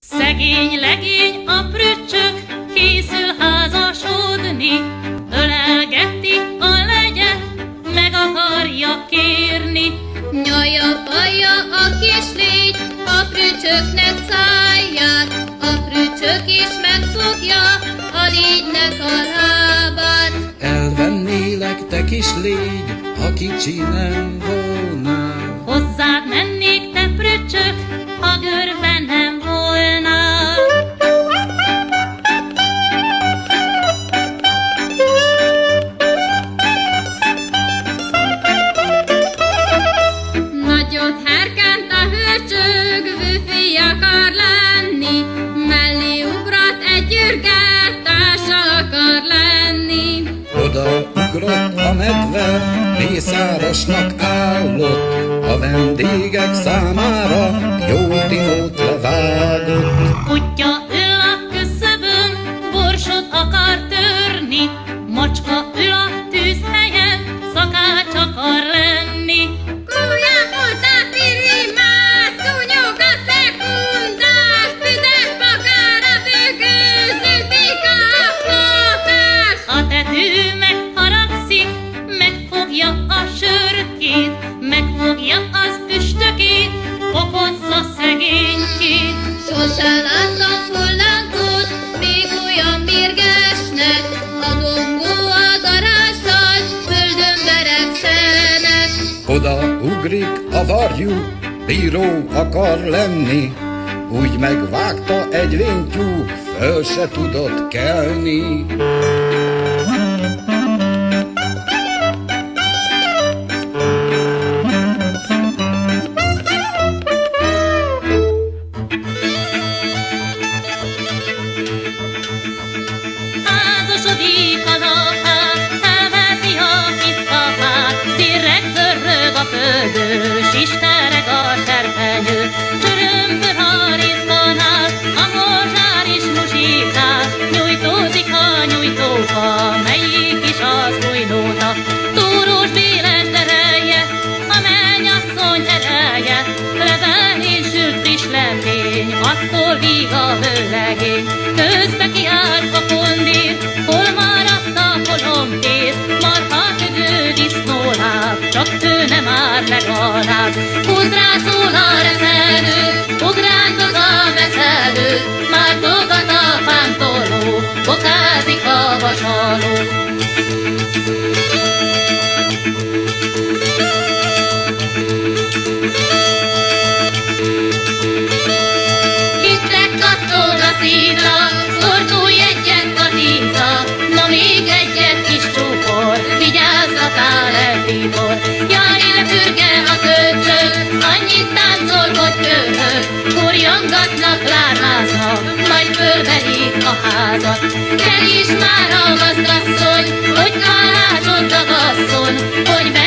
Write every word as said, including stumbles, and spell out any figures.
Szegény legény a prücsök készül házasodni, ölelgeti a legyet, meg akarja kérni. Nyalja-falja a kis légy a prücsöknek száját, a prücsök is megfogja a légynek a lábát. Elvennélek, te kis légy, ha kicsi nem volnál. Hozzád mennék, te prücsök, ha görbe nem volnál. Nagyot herkent a hőcsögvő fia akar lenni, mellé ugrat egy ürge, társa akar lenni. Oda ugrott a medve, mészárosnak állott, a vendégek számára jó dinót levágott. Kutya ül a küszöbön, borsot akar törni, macska ül a tűzhelyen, szakács akar lenni. Kújjápoltá pirimás, szúnyog a szekundás, büdös bakára bőgőző bika a flókás. A tető megharagszik, megfogja a sörkét, megfogja az üstökét, okozza szegénykét. Sose láttam fullánkot, még olyan mérgesnek, a dongó a darással, földön verekszenek. Oda ugrik a varjú, bíró akar lenni, úgy megvágta egy léntyúk, föl se tudott kelni. Házasodik az apát, elveszi a piszkapát, szirreg zörrög a földős, istereg a serpenyő. Csörömpöl harizkonál, a morzsár is muzsikál, nyújtózik a nyújtófa, melyik is az új nóta. Túrós béles dereje, a mennyasszony ereje, levelén sült friss lepény, attól víg a vőlegény. Közbe kiállt a kondír, hol maradt a kolompér, marha ködő disznóláb, csak ő nem áll legalább. Húzd rá szól a reszelő, ugrányt az a veszelő, már togat a pántoló, bokázik a vasaló. Hitleg kattog a szívra, fordulj egyet Katinka, na még egyet kis csúkor, vigyázzatál el Tibor. Jaj, lepürge a kölcsön, annyit táncol, hogy köhög, kurjongatnak, lármáznak, majd fölverik a házat. Kell is már a gazdasszony, hogy kalácsot dagasszon, hogy be